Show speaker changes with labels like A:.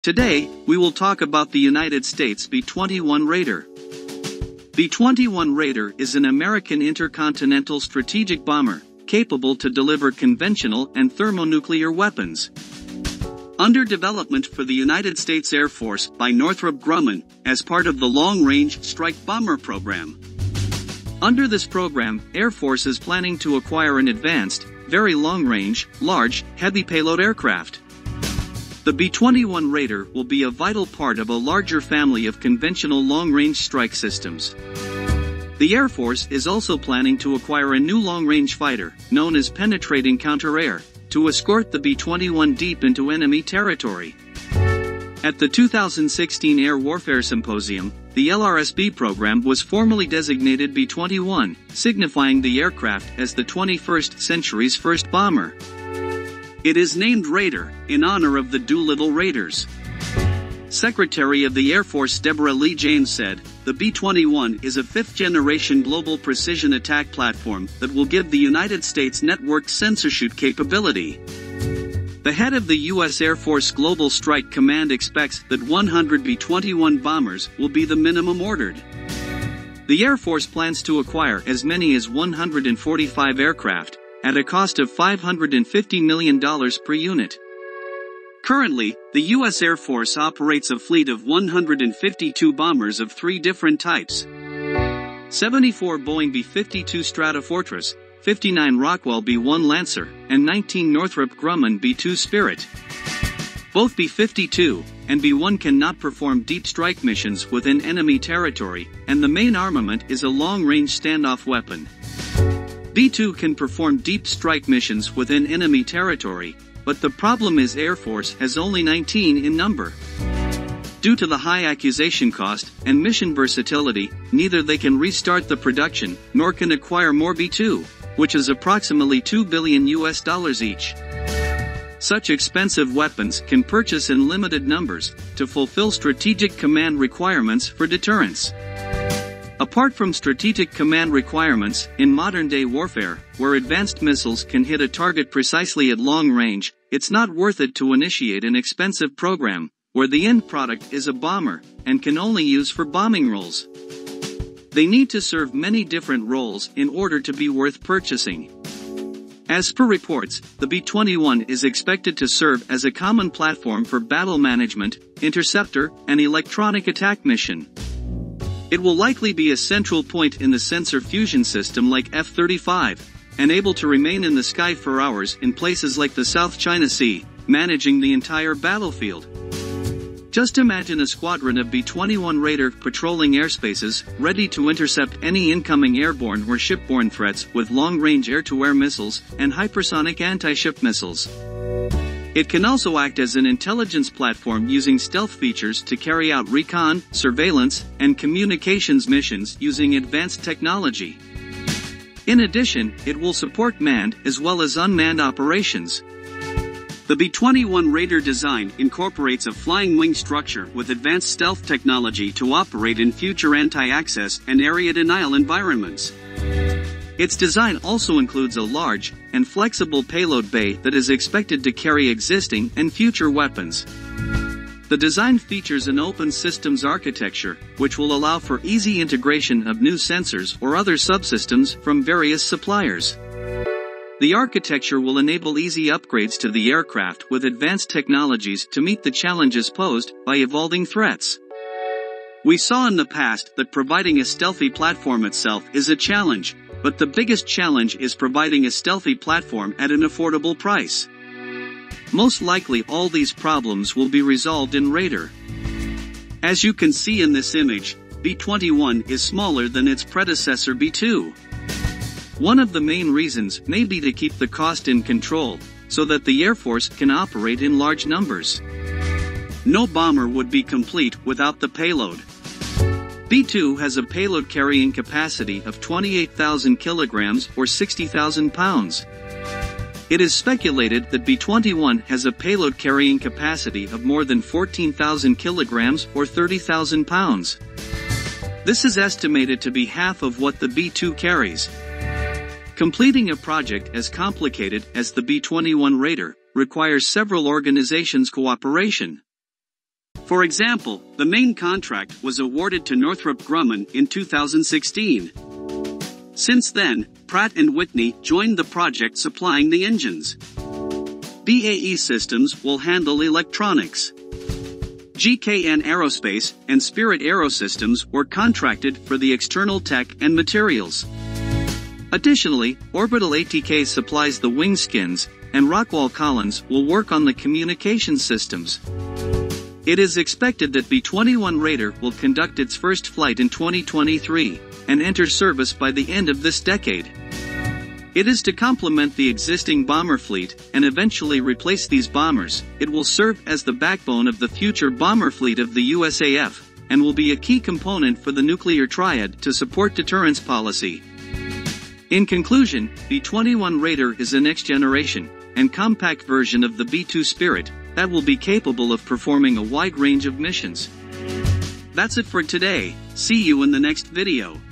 A: Today, we will talk about the United States B-21 Raider. B-21 Raider is an American intercontinental strategic bomber, capable to deliver conventional and thermonuclear weapons. Under development for the United States Air Force by Northrop Grumman, as part of the Long Range Strike Bomber program. Under this program, Air Force is planning to acquire an advanced, very long-range, large, heavy-payload aircraft. The B-21 Raider will be a vital part of a larger family of conventional long-range strike systems. The Air Force is also planning to acquire a new long-range fighter, known as penetrating counter-air, to escort the B-21 deep into enemy territory. At the 2016 Air Warfare Symposium, the LRSB program was formally designated B-21, signifying the aircraft as the 21st century's first bomber. It is named Raider, in honor of the Doolittle Raiders. Secretary of the Air Force Deborah Lee James said, "The B-21 is a fifth-generation global precision attack platform that will give the United States networked sensor shoot capability." The head of the U.S. Air Force Global Strike Command expects that 100 B-21 bombers will be the minimum ordered. The Air Force plans to acquire as many as 145 aircraft, at a cost of $550 million per unit. Currently, the U.S. Air Force operates a fleet of 152 bombers of three different types: 74 Boeing B-52 Stratofortress, 59 Rockwell B-1 Lancer, and 19 Northrop Grumman B-2 Spirit. Both B-52 and B-1 cannot perform deep strike missions within enemy territory, and the main armament is a long-range standoff weapon. B-2 can perform deep strike missions within enemy territory, but the problem is Air Force has only 19 in number. Due to the high acquisition cost and mission versatility, neither they can restart the production, nor can acquire more B-2, which is approximately $2 billion each. Such expensive weapons can purchase in limited numbers, to fulfill strategic command requirements for deterrence. Apart from strategic command requirements, in modern-day warfare, where advanced missiles can hit a target precisely at long range, it's not worth it to initiate an expensive program, where the end product is a bomber, and can only use for bombing roles. They need to serve many different roles in order to be worth purchasing. As per reports, the B-21 is expected to serve as a common platform for battle management, interceptor, and electronic attack mission. It will likely be a central point in the sensor fusion system like F-35, and able to remain in the sky for hours in places like the South China Sea, managing the entire battlefield. Just imagine a squadron of B-21 Raider patrolling airspaces, ready to intercept any incoming airborne or shipborne threats with long-range air-to-air missiles and hypersonic anti-ship missiles. It can also act as an intelligence platform using stealth features to carry out recon, surveillance, and communications missions using advanced technology. In addition, it will support manned as well as unmanned operations. The B-21 Raider design incorporates a flying wing structure with advanced stealth technology to operate in future anti-access and area denial environments. Its design also includes a large and flexible payload bay that is expected to carry existing and future weapons. The design features an open systems architecture, which will allow for easy integration of new sensors or other subsystems from various suppliers. The architecture will enable easy upgrades to the aircraft with advanced technologies to meet the challenges posed by evolving threats. We saw in the past that providing a stealthy platform itself is a challenge, but the biggest challenge is providing a stealthy platform at an affordable price. Most likely all these problems will be resolved in Raider. As you can see in this image, B-21 is smaller than its predecessor B-2. One of the main reasons may be to keep the cost in control, so that the Air Force can operate in large numbers. No bomber would be complete without the payload. B-2 has a payload carrying capacity of 28,000 kilograms or 60,000 pounds. It is speculated that B-21 has a payload carrying capacity of more than 14,000 kilograms or 30,000 pounds. This is estimated to be half of what the B-2 carries. Completing a project as complicated as the B-21 Raider requires several organizations' cooperation.
B: For example, the main contract was awarded to Northrop Grumman in 2016. Since then, Pratt & Whitney joined the project supplying the engines. BAE Systems will handle electronics. GKN Aerospace and Spirit Aerosystems were contracted for the external tech and materials. Additionally, Orbital ATK supplies the wing skins, and Rockwell Collins will work on the communication systems. It is expected that B-21 Raider will conduct its first flight in 2023, and enter service by the end of this decade. It is to complement the existing bomber fleet, and eventually replace these bombers. It will serve as the backbone of the future bomber fleet of the USAF, and will be a key component for the nuclear triad to support deterrence policy. In conclusion, B-21 Raider is a next-generation, and compact version of the B-2 Spirit, that will be capable of performing a wide range of missions. That's it for today. See you in the next video.